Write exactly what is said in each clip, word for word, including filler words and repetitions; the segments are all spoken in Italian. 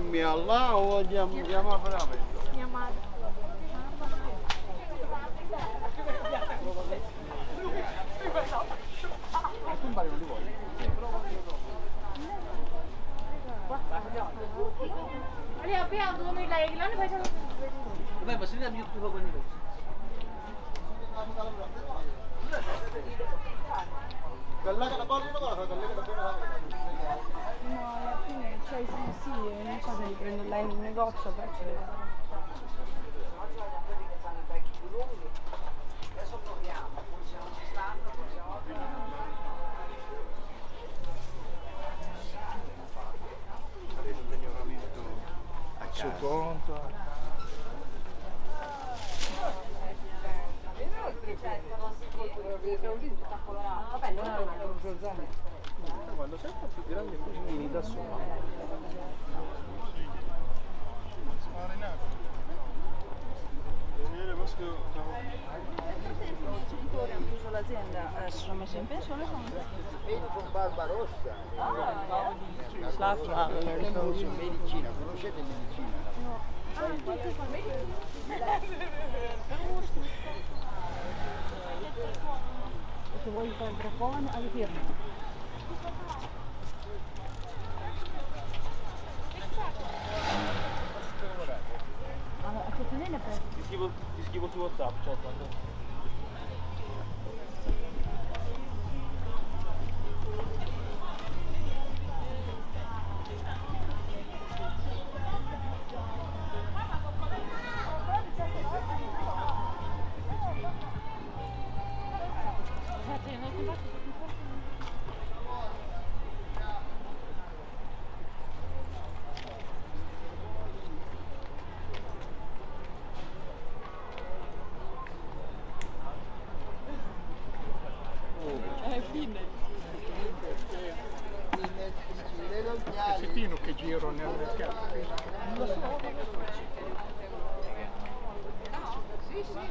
Dormi là o andiamo, andiamo a fare aperto? Mia madre. Tu un non li vuoi? Lì abbiamo due lei, non ne facciamo. Vabbè, ma se ne abbiamo più con i Quella che la porta cosa, quella che la porta. No, alla fine, cioè sì, sì, non so se li prendo là in un negozio, però ci devo dare. Adesso proviamo, funziona ci stanno, funziona. Avete un pignoramento a suo conto. Vabbè, non è una Quando sei un po' più grande così da solo. I genitori hanno chiuso l'azienda, eh, si sono messi in pensione e sono Vedi con Barbarossa. Slava, Medicina, conoscete medicina? no. Ah, tu fa se vuoi fare il microfono, hai firma. Allora, a questo nene per... Ti scrivo, ti scrivo su WhatsApp, cioè quando... Che pino che giro nel mercato. Non lo so. Sì, sì,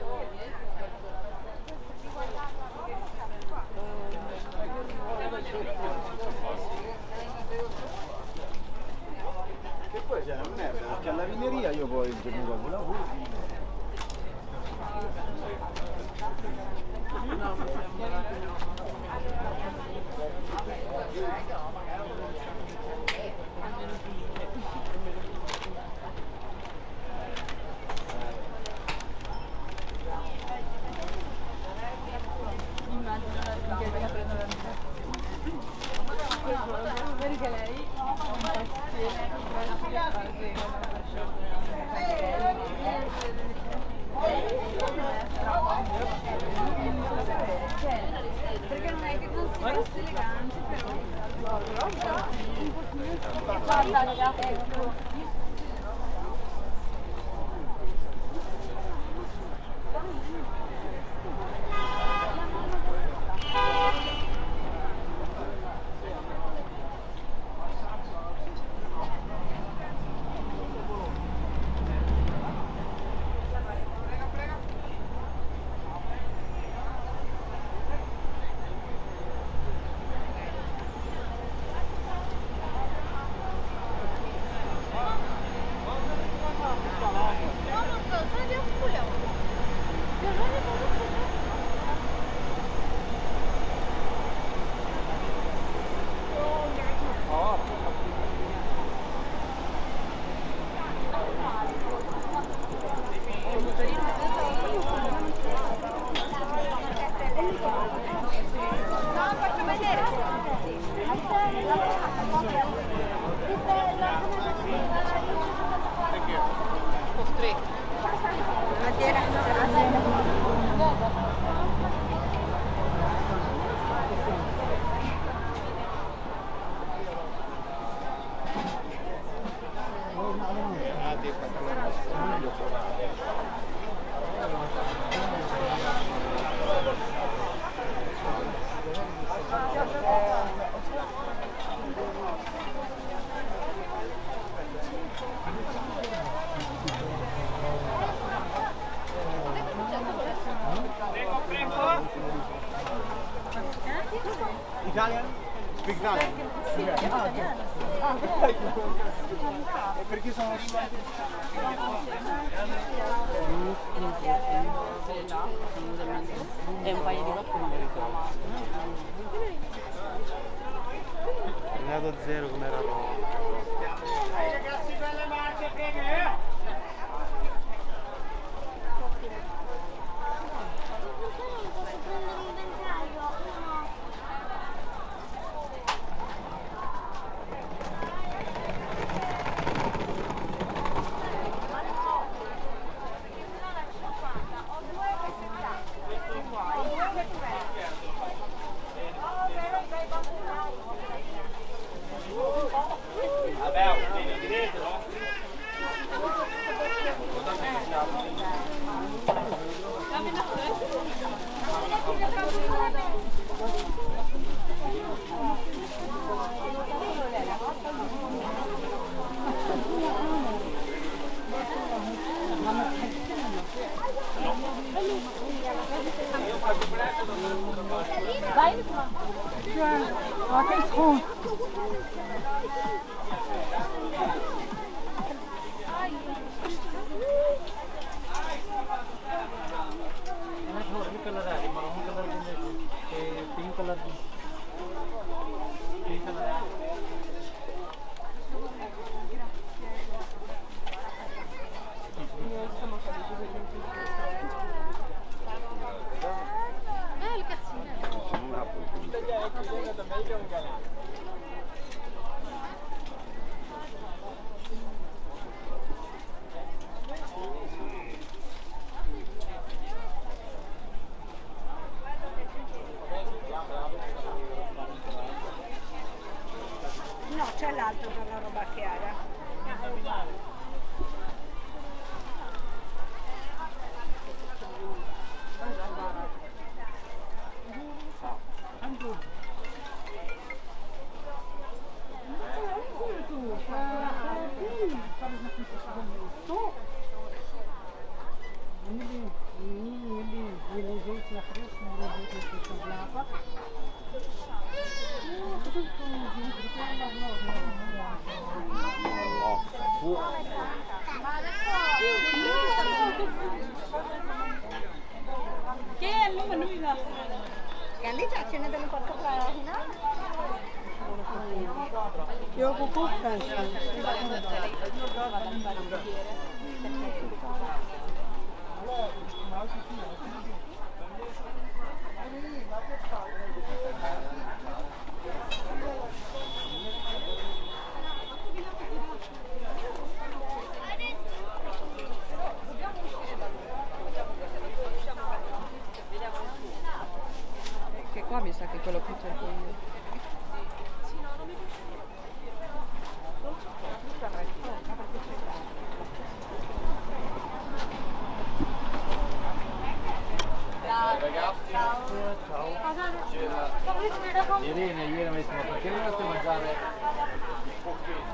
Che poi c'è una merda, perché alla vineria io poi il giorno dopo lavoro. perché lei perché non è che non si veste elegante, però guarda ragazzi, Italian? Speak Italian? sì, italiano. E perché sono arrivati? E un paio di volte non mi ricordo. È andato a zero come era Roma. Ragazzi, belle marce, prego! No, c'è l'altro per la roba chiara. Candy cene delle porte prahina? Io cucù che qua mi sa che quello più cerco io. Sì, no, non mi Ragazzi, ciao. Ciao. Irene, ieri mi ha detto, ma perché non andate a mangiare il pochino?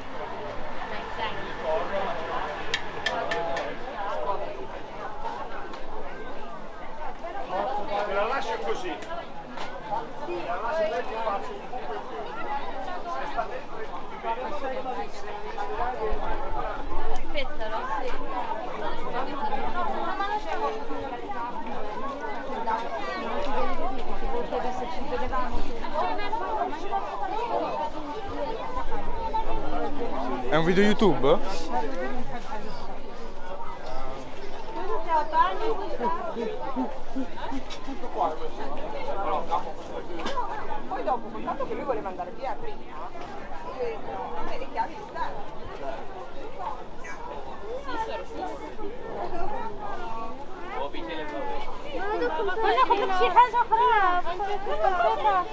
Me la lascio così. Me la lascio così che faccio un po' se state Aspettalo, sì. Ti chiedere se ci vedevamo. È un video YouTube? Poi dopo, contato che lui voleva andare via prima, a me le chiavi di stanno. Guarda come ci casa brava!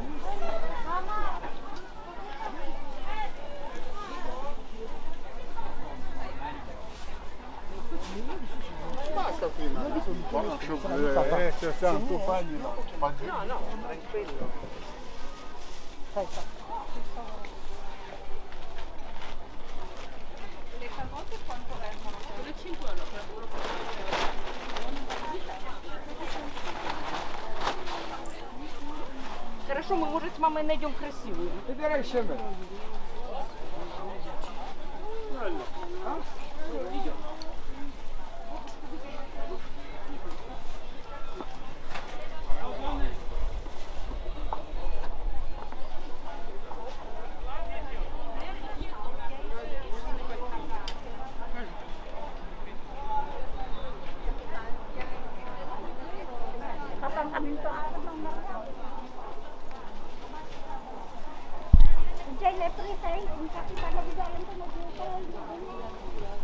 basta qui, ma eh, se siamo tu fagli no. No, no, tranquillo. Le carote quanto vengono? Le cinque euro per uno. Хорошо, мы, может, с мамой найдем красивую. Выбирай себе. Kapan kami to araw ng marami. Diyan na pre tayo, kung kapit talaga dalan to mag-uukol.